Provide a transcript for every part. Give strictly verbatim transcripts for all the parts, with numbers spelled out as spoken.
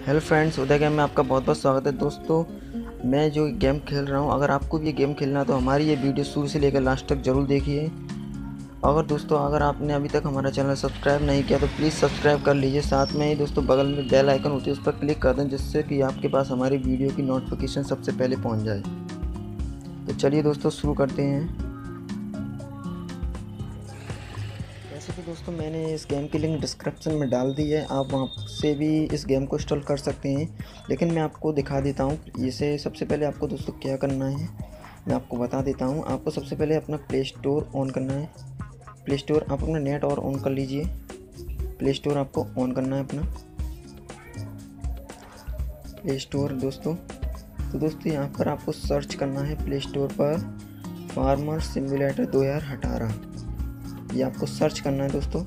Hello friends, उदय game में आपका बहुत बहुत स्वागत है। दोस्तों, मैं जो गेम खेल रहा हूं, अगर आपको भी ये गेम खेलना है तो हमारी ये वीडियो शुरू से लेकर लास्ट तक ज़रूर देखिए। अगर दोस्तों अगर आपने अभी तक हमारा चैनल सब्सक्राइब नहीं किया तो प्लीज़ सब्सक्राइब कर लीजिए। साथ में ही दोस्तों बगल में बेल आइकन होती है, उस पर क्लिक कर दें, जिससे कि आपके पास हमारी वीडियो की नोटिफिकेशन सबसे पहले पहुँच जाए। तो चलिए दोस्तों शुरू करते हैं। वैसे तो दोस्तों मैंने इस गेम की लिंक डिस्क्रिप्शन में डाल दी है, आप वहाँ से भी इस गेम को इंस्टॉल कर सकते हैं। लेकिन मैं आपको दिखा देता हूँ। इसे सबसे पहले आपको दोस्तों क्या करना है मैं आपको बता देता हूँ। आपको सबसे पहले अपना प्ले स्टोर ऑन करना है। प्ले स्टोर आप अपना नेट और ऑन कर लीजिए। प्ले स्टोर आपको ऑन करना है अपना प्ले स्टोर दोस्तों। तो दोस्तों यहाँ पर आपको सर्च करना है प्ले स्टोर पर फार्मर सिमुलेटर दो हज़ार अठारह, ये आपको सर्च करना है दोस्तों।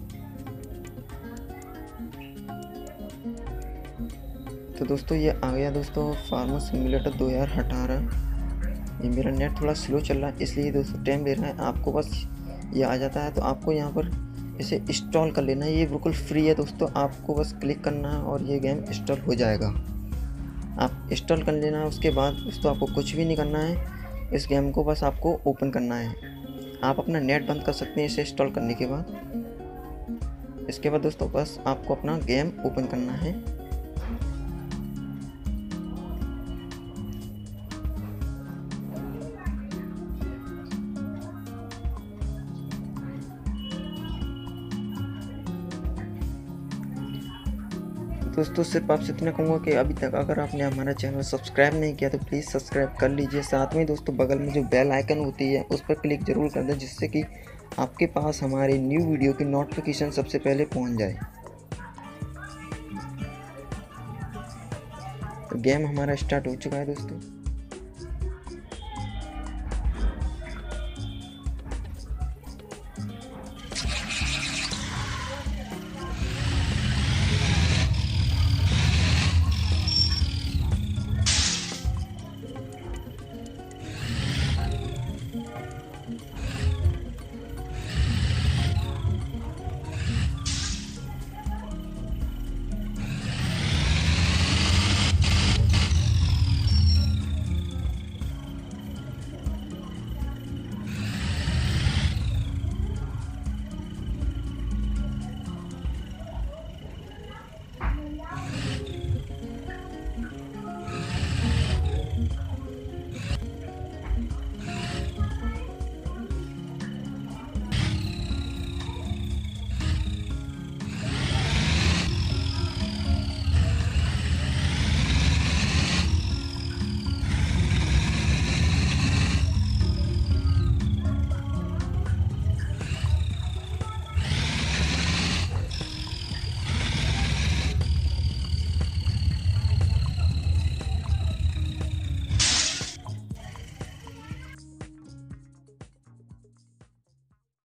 तो दोस्तों ये आ गया दोस्तों फार्मर सिमुलेटर दो हज़ार अठारह। ये मेरा नेट थोड़ा स्लो चल रहा है इसलिए दोस्तों टाइम ले रहा है। आपको बस ये आ जाता है तो आपको यहाँ पर इसे इंस्टॉल कर लेना है। ये बिल्कुल फ्री है दोस्तों, आपको बस क्लिक करना है और ये गेम इंस्टॉल हो जाएगा। आप इंस्टॉल कर लेना है। उसके बाद दोस्तों आपको कुछ भी नहीं करना है, इस गेम को बस आपको ओपन करना है। आप अपना नेट बंद कर सकते हैं इसे इंस्टॉल करने के बाद। इसके बाद दोस्तों बस आपको अपना गेम ओपन करना है। दोस्तों सिर्फ आपसे इतना कहूँगा कि अभी तक अगर आपने हमारा चैनल सब्सक्राइब नहीं किया तो प्लीज़ सब्सक्राइब कर लीजिए। साथ में दोस्तों बगल में जो बेल आइकन होती है उस पर क्लिक ज़रूर कर दें, जिससे कि आपके पास हमारी न्यू वीडियो की नोटिफिकेशन सबसे पहले पहुंच जाए। तो गेम हमारा स्टार्ट हो चुका है दोस्तों।